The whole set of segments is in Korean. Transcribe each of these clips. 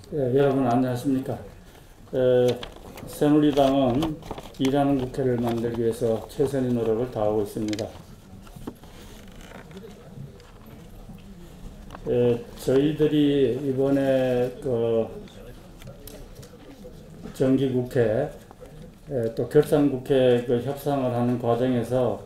여러분 안녕하십니까? 새누리당은 일하는 국회를 만들기 위해서 최선의 노력을 다하고 있습니다. 저희들이 이번에 정기국회 또 결산국회 협상을 하는 과정에서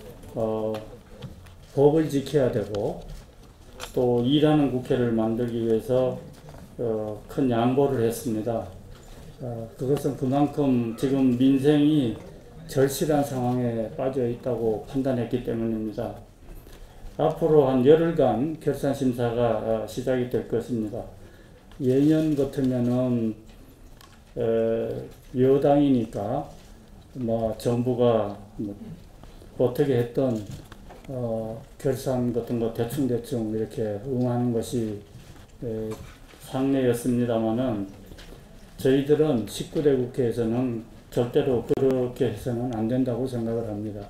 법을 지켜야 되고 또 일하는 국회를 만들기 위해서 큰 양보를 했습니다. 그것은 그만큼 지금 민생이 절실한 상황에 빠져 있다고 판단했기 때문입니다. 앞으로 한 열흘간 결산심사가 시작이 될 것입니다. 예년 같으면은 여당이니까 정부가 어떻게 했던 결산 같은 거 대충 이렇게 응하는 것이 상례였습니다마는 저희들은 19대 국회에서는 절대로 그렇게 해서는 안 된다고 생각을 합니다.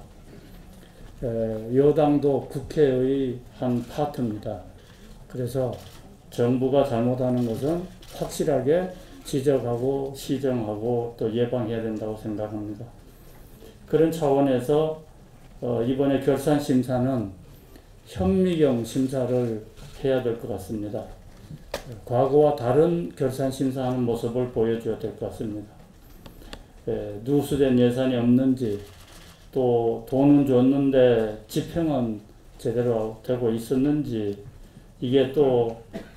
여당도 국회의 한 파트입니다. 그래서 정부가 잘못하는 것은 확실하게 지적하고 시정하고 또 예방해야 된다고 생각합니다. 그런 차원에서 이번에 결산심사는 현미경 심사를 해야 될 것 같습니다. 과거와 다른 결산심사하는 모습을 보여줘야 될 것 같습니다. 누수된 예산이 없는지 또 돈은 줬는데 집행은 제대로 되고 있었는지 이게 또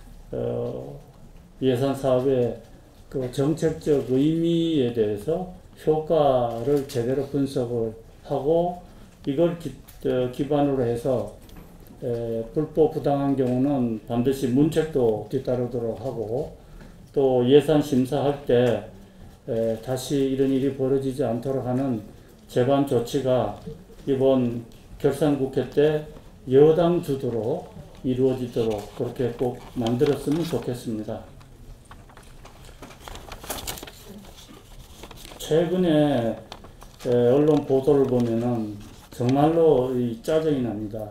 예산 사업의 그 정책적 의미에 대해서 효과를 제대로 분석을 하고 이걸 기반으로 해서 불법 부당한 경우는 반드시 문책도 뒤따르도록 하고 또 예산 심사할 때 다시 이런 일이 벌어지지 않도록 하는 제반 조치가 이번 결산국회 때 여당 주도로 이루어지도록 그렇게 꼭 만들었으면 좋겠습니다. 최근에 언론 보도를 보면은 정말로 짜증이 납니다.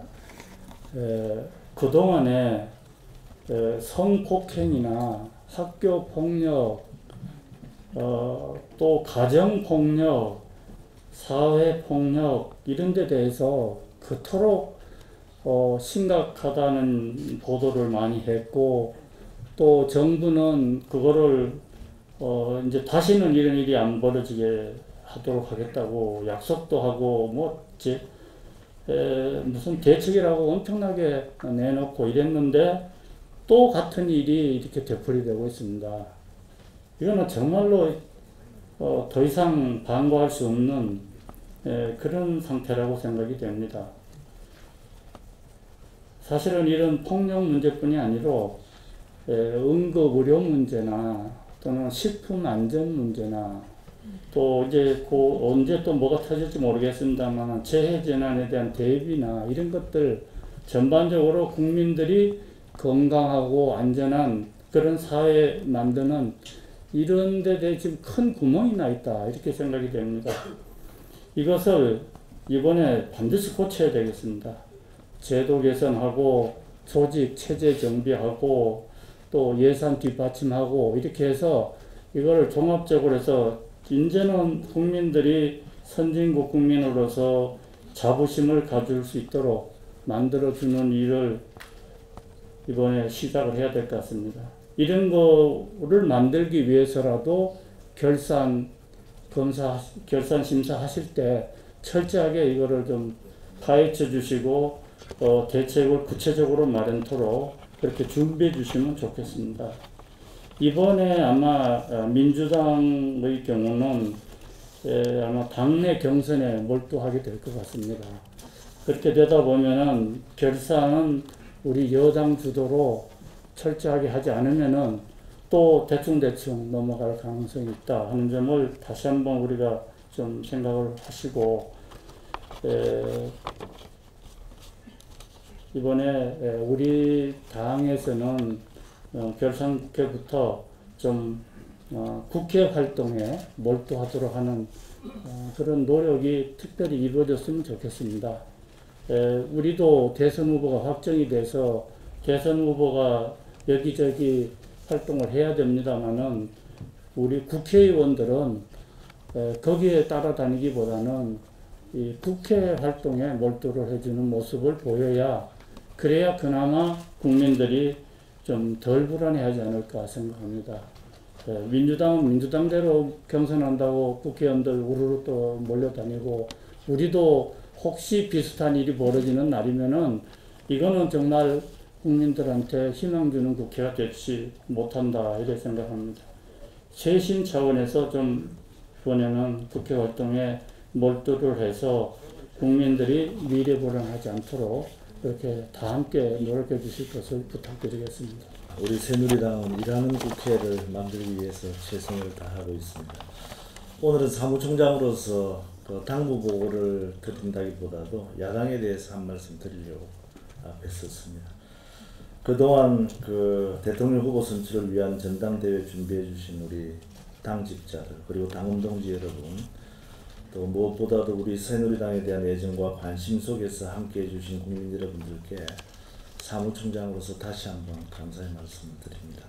그동안에 성폭행이나 학교폭력, 또 가정폭력, 사회폭력 이런 데 대해서 그토록 심각하다는 보도를 많이 했고 또 정부는 그거를 이제 다시는 이런 일이 안 벌어지게 하도록 하겠다고 약속도 하고 무슨 대책이라고 엄청나게 내놓고 이랬는데 또 같은 일이 이렇게 되풀이되고 있습니다. 이거는 정말로 더 이상 방어할 수 없는 그런 상태라고 생각이 됩니다. 사실은 이런 폭력 문제뿐이 아니로 응급 의료 문제나 또는 식품 안전 문제나 또 이제 언제 또 뭐가 터질지 모르겠습니다만 재해 재난에 대한 대비나 이런 것들 전반적으로 국민들이 건강하고 안전한 그런 사회 만드는 이런 데 대해 지금 큰 구멍이 나 있다 이렇게 생각이 됩니다. 이것을 이번에 반드시 고쳐야 되겠습니다. 제도 개선하고 조직 체제 정비하고 또 예산 뒷받침하고 이렇게 해서 이걸 종합적으로 해서 이제는 국민들이 선진국 국민으로서 자부심을 가질 수 있도록 만들어주는 일을 이번에 시작을 해야 될 것 같습니다. 이런 거를 만들기 위해서라도 결산 심사 하실 때 철저하게 이거를 좀 파헤쳐 주시고 대책을 구체적으로 마련토록 그렇게 준비해 주시면 좋겠습니다. 이번에 아마 민주당의 경우는 아마 당내 경선에 몰두하게 될 것 같습니다. 그렇게 되다 보면은 결산은 우리 여당 주도로 철저하게 하지 않으면은 또 대충 넘어갈 가능성이 있다 하는 점을 다시 한번 우리가 좀 생각을 하시고 이번에 우리 당에서는 결산국회부터 좀 국회 활동에 몰두하도록 하는 그런 노력이 특별히 이루어졌으면 좋겠습니다. 우리도 대선 후보가 확정이 돼서 대선 후보가 여기저기 활동을 해야 됩니다만은 우리 국회의원들은 거기에 따라다니기보다는 이 국회 활동에 몰두를 해주는 모습을 보여야 그래야 그나마 국민들이 좀 덜 불안해하지 않을까 생각합니다. 민주당은 민주당대로 경선한다고 국회의원들 우르르 또 몰려다니고 우리도 혹시 비슷한 일이 벌어지는 날이면은 이거는 정말 국민들한테 희망 주는 국회가 되지 못한다 이렇게 생각합니다. 쇄신 차원에서 좀 이번에는 국회 활동에 몰두를 해서 국민들이 미래 불안하지 않도록 이렇게 다 함께 노력해 주실 것을 부탁드리겠습니다. 우리 새누리당은 일하는 국회를 만들기 위해서 최선을 다하고 있습니다. 오늘은 사무총장으로서 그 당부 보고를 드린다기보다도 야당에 대해서 한 말씀 드리려고 앞에 섰습니다. 그동안 그 대통령 후보 선출을 위한 전당대회 준비해 주신 우리 당직자들 그리고 당원동지 여러분 또 무엇보다도 우리 새누리당에 대한 애정과 관심 속에서 함께해 주신 국민 여러분들께 사무총장으로서 다시 한번 감사의 말씀을 드립니다.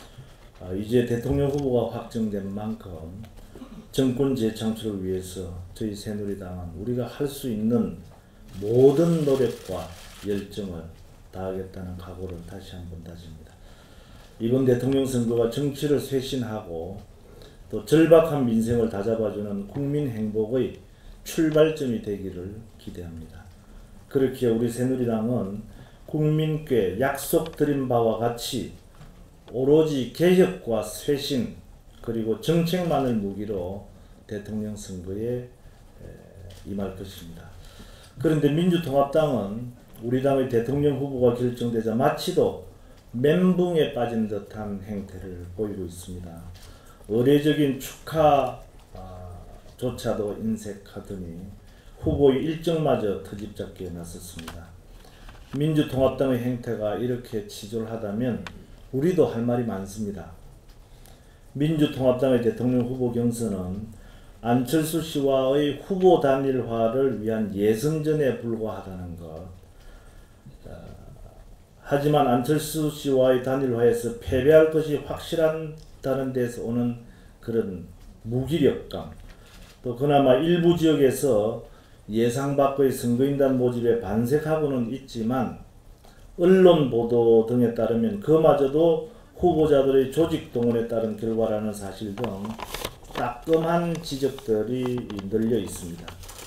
이제 대통령 후보가 확정된 만큼 정권 재창출을 위해서 저희 새누리당은 우리가 할 수 있는 모든 노력과 열정을 다하겠다는 각오를 다시 한번 다집니다. 이번 대통령 선거가 정치를 쇄신하고 또 절박한 민생을 다잡아주는 국민 행복의 출발점이 되기를 기대합니다. 그렇게 우리 새누리당은 국민께 약속드린 바와 같이 오로지 개혁과 쇄신 그리고 정책만을 무기로 대통령 선거에 임할 것입니다. 그런데 민주통합당은 우리 당의 대통령 후보가 결정되자 마치도 멘붕에 빠진 듯한 행태를 보이고 있습니다. 의례적인 축하조차도 인색하더니 후보의 일정마저 터집잡기에 나섰습니다. 민주통합당의 행태가 이렇게 치졸하다면 우리도 할 말이 많습니다. 민주통합당의 대통령 후보 경선은 안철수 씨와의 후보 단일화를 위한 예선전에 불과하다는 것. 하지만 안철수 씨와의 단일화에서 패배할 것이 확실하다는 데서 오는 그런 무기력감, 또 그나마 일부 지역에서 예상 밖의 선거인단 모집에 반색하고는 있지만 언론 보도 등에 따르면 그마저도 후보자들의 조직 동원에 따른 결과라는 사실 등 따끔한 지적들이 늘려 있습니다.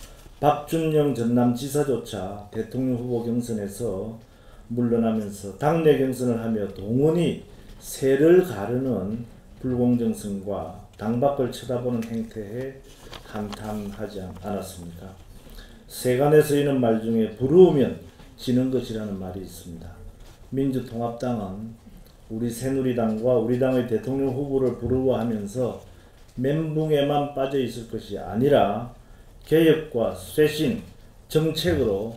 박준영 전남지사조차 대통령 후보 경선에서 물러나면서 당내 경선을 하며 동원이 새를 가르는 불공정성과 당 밖을 쳐다보는 행태에 한탄하지 않았습니까? 세간에서 이는 말 중에 부러우면 지는 것이라는 말이 있습니다. 민주통합당은 우리 새누리당과 우리 당의 대통령 후보를 부러워하면서 멘붕에만 빠져 있을 것이 아니라 개혁과 쇄신, 정책으로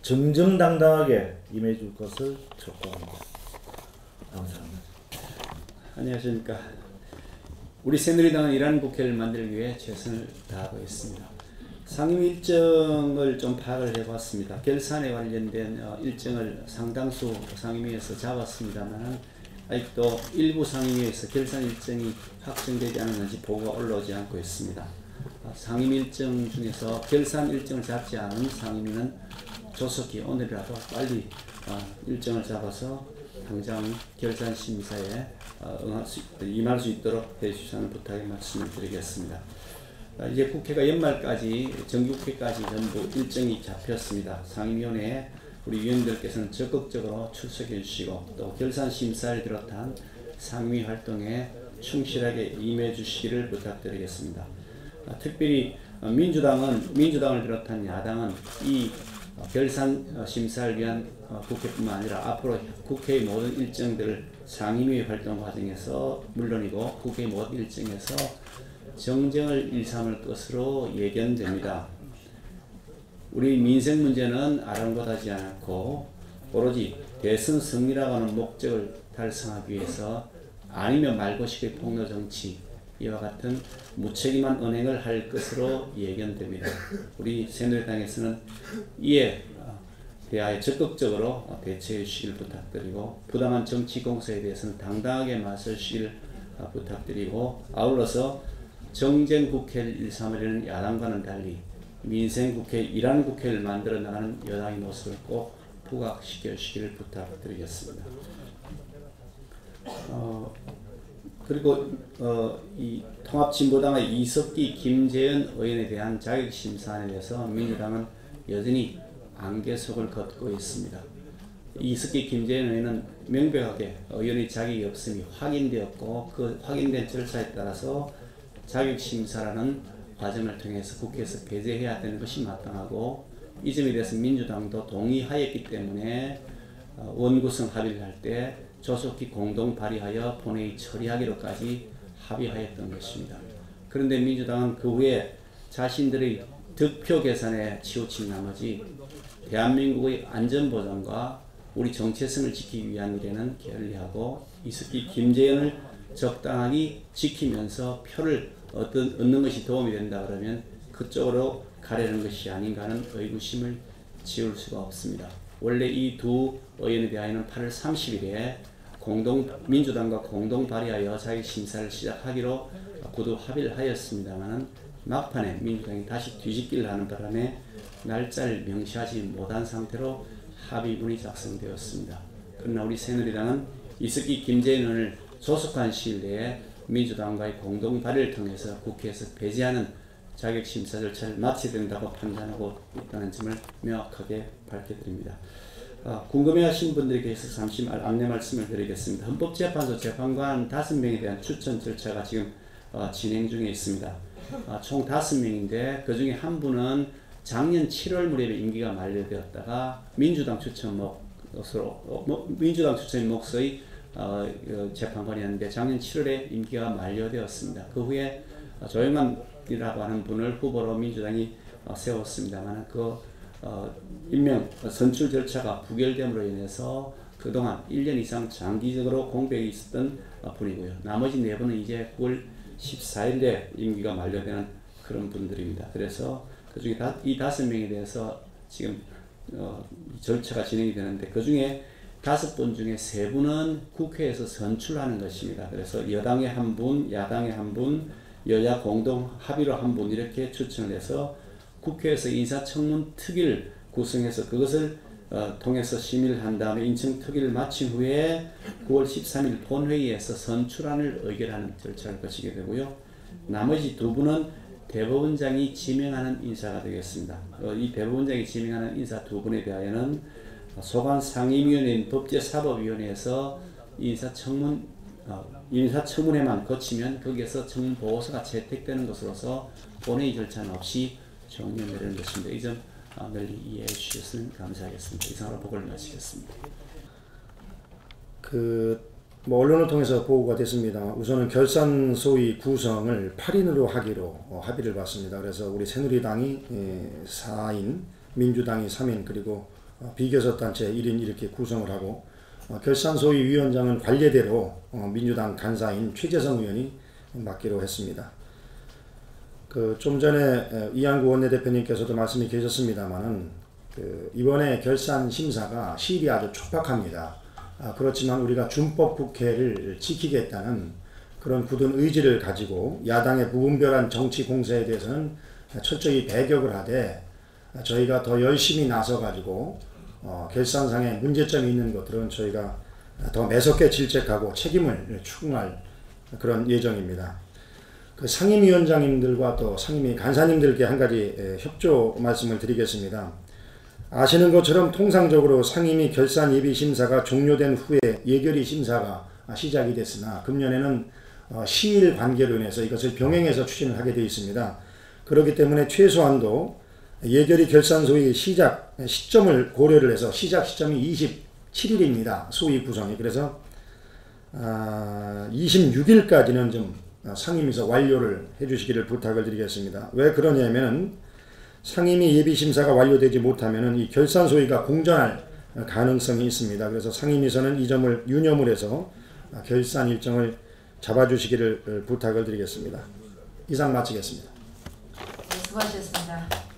정정당당하게 임해줄 것을 촉구합니다. 감사합니다. 안녕하십니까. 우리 새누리당은 일하는 국회를 만들기 위해 최선을 다하고 있습니다. 상임 일정을 좀 파악을 해봤습니다. 결산에 관련된 일정을 상당수 상임위에서 잡았습니다만 아직도 일부 상임위에서 결산 일정이 확정되지 않았는지 보고가 올라오지 않고 있습니다. 상임 일정 중에서 결산 일정을 잡지 않은 상임위는 조속히 오늘이라도 빨리 일정을 잡아서 당장 결산 심사에 임할 수 있도록 해주시는 부탁의 말씀을 드리겠습니다. 이제 국회가 연말까지 정기국회까지 전부 일정이 잡혔습니다. 상임위원회에 우리 위원들께서는 적극적으로 출석해 주시고 또 결산 심사를 비롯한 상임위 활동에 충실하게 임해 주시기를 부탁드리겠습니다. 특별히 민주당을 비롯한 야당은 이 결산 심사를 위한 국회뿐만 아니라 앞으로 국회의 모든 일정들을 상임위 활동 과정에서 물론이고 국회의 모든 일정에서 정쟁을 일삼을 것으로 예견됩니다. 우리 민생 문제는 아랑곳하지 않고 오로지 대선 승리라고 하는 목적을 달성하기 위해서 아니면 말고식의 폭로 정치 이와 같은 무책임한 언행을 할 것으로 예견됩니다. 우리 새누리당에서는 이에 대하에 적극적으로 대처해 주시길 부탁드리고 부당한 정치 공세에 대해서는 당당하게 맞설 주시길 부탁드리고 아울러서 정쟁 국회를 일삼으려는 야당과는 달리 민생국회, 일하는 국회를 만들어 나가는 여당의 모습을 꼭 부각시켜 주시기를 부탁드리겠습니다. 그리고 이 통합진보당의 이석기, 김재현 의원에 대한 자격심사안에 대해서 민주당은 여전히 안개속을 걷고 있습니다. 이석기, 김재현 의원은 명백하게 의원의 자격이 없음이 확인되었고 그 확인된 절차에 따라서 자격심사라는 과정을 통해서 국회에서 배제해야 되는 것이 마땅하고 이 점에 대해서 민주당도 동의하였기 때문에 원구성 합의를 할 때 조속히 공동 발의하여 본회의 처리하기로까지 합의하였던 것입니다. 그런데 민주당은 그 후에 자신들의 득표 계산에 치우친 나머지 대한민국의 안전보장과 우리 정체성을 지키기 위한 일에는 게을리하고 이석기, 김재현을 적당하게 지키면서 표를 얻는 것이 도움이 된다 그러면 그쪽으로 가려는 것이 아닌가 하는 의구심을 지울 수가 없습니다. 원래 이 두 의원에 대하여는 8월 30일에 민주당과 공동 발의하여 자격심사를 시작하기로 구두 합의를 하였습니다만 막판에 민주당이 다시 뒤집기를 하는 바람에 날짜를 명시하지 못한 상태로 합의문이 작성되었습니다. 그러나 우리 새누리당은 이석기, 김재현을 조속한 시일 내에 민주당과의 공동 발의를 통해서 국회에서 배제하는 자격심사 절차를 마쳐야 된다고 판단하고 있다는 점을 명확하게 밝혀드립니다. 궁금해하신 분들에 대해서 잠시 안내 말씀을 드리겠습니다. 헌법재판소 재판관 5명에 대한 추천 절차가 지금 진행 중에 있습니다. 총 5명인데 그 중에 한 분은 작년 7월 무렵에 임기가 만료되었다가 민주당 추천의 몫의 재판관이었는데 작년 7월에 임기가 만료되었습니다. 그 후에 조영만이라고 하는 분을 후보로 민주당이 세웠습니다만 그 임명 선출 절차가 부결됨으로 인해서 그동안 1년 이상 장기적으로 공백이 있었던 분이고요. 나머지 4분은 이제 9월 14일에 임기가 만료되는 그런 분들입니다. 그래서 그중에 이 5명에 대해서 지금 절차가 진행이 되는데 그중에 5분 중에 3분은 국회에서 선출하는 것입니다. 그래서 여당의 1분, 야당의 1분, 여야 공동 합의로 1분 이렇게 추천을 해서 국회에서 인사청문 특위를 구성해서 그것을 통해서 심의를 한 다음에 인청특위를 마친 후에 9월 13일 본회의에서 선출안을 의결하는 절차를 거치게 되고요. 나머지 2분은 대법원장이 지명하는 인사가 되겠습니다. 이 대법원장이 지명하는 인사 2분에 대하여는 소관 상임위원회인 법제사법위원회에서 인사청문회만 거치면 거기에서 청문 보고서가 채택되는 것으로서 본회의 절차는 없이 종료되는 것입니다. 이 점 널리 이해해 주셨으면 감사하겠습니다. 이상으로 보고를 마치겠습니다. 언론을 통해서 보고가 됐습니다. 우선은 결산 소위 구성을 8인으로 하기로 합의를 봤습니다. 그래서 우리 새누리당이 4인, 민주당이 3인, 그리고 비교섭단체 1인 이렇게 구성을 하고 결산 소위 위원장은 관례대로 민주당 간사인 최재성 의원이 맡기로 했습니다. 좀 전에 이한구 원내대표님께서도 말씀이 계셨습니다만은 이번에 결산 심사가 시일이 아주 촉박합니다. 그렇지만 우리가 준법 국회를 지키겠다는 그런 굳은 의지를 가지고 야당의 무분별한 정치 공세에 대해서는 철저히 배격을 하되 저희가 더 열심히 나서가지고 결산상에 문제점이 있는 것들은 저희가 더 매섭게 질책하고 책임을 추궁할 그런 예정입니다. 상임위원장님들과 또 상임위 간사님들께 한 가지 협조 말씀을 드리겠습니다. 아시는 것처럼 통상적으로 상임위 결산 예비 심사가 종료된 후에 예결위 심사가 시작이 됐으나 금년에는 시일 관계로 인해서 이것을 병행해서 추진을 하게 되어 있습니다. 그렇기 때문에 최소한도 예결위 결산 소위 시작 시점을 고려를 해서 시작 시점이 27일입니다. 소위 구성이. 그래서 26일까지는 좀 상임위에서 완료를 해주시기를 부탁을 드리겠습니다. 왜 그러냐면 상임위 예비심사가 완료되지 못하면 이 결산 소위가 공전할 가능성이 있습니다. 그래서 상임위에서는 이 점을 유념을 해서 결산 일정을 잡아주시기를 부탁을 드리겠습니다. 이상 마치겠습니다. 네, 수고하셨습니다.